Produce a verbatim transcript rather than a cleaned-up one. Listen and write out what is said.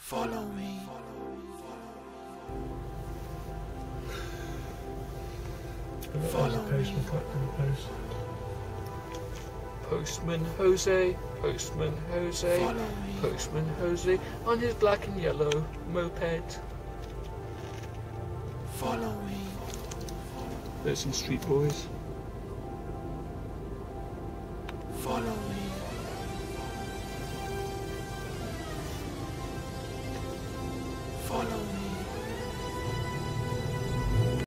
Follow me. Follow me. Postman Jose, Postman Jose, Follow me. Postman Jose on his black and yellow moped. Follow me. There's some street boys. Follow me.